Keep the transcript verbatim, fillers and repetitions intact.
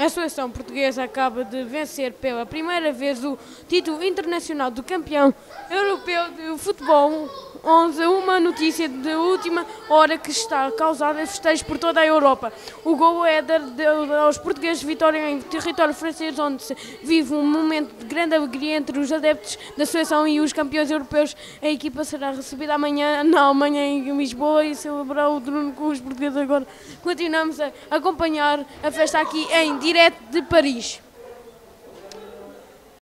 A seleção portuguesa acaba de vencer pela primeira vez o título internacional do campeão europeu de futebol onze, uma notícia de última hora que está a causar festejos por toda a Europa. O gol é dar aos portugueses vitória em território francês, onde se vive um momento de grande alegria entre os adeptos da seleção e os campeões europeus. A equipa será recebida amanhã na Alemanha, em Lisboa, e celebrar o trono com os portugueses. Agora continuamos a acompanhar a festa aqui em direto de Paris.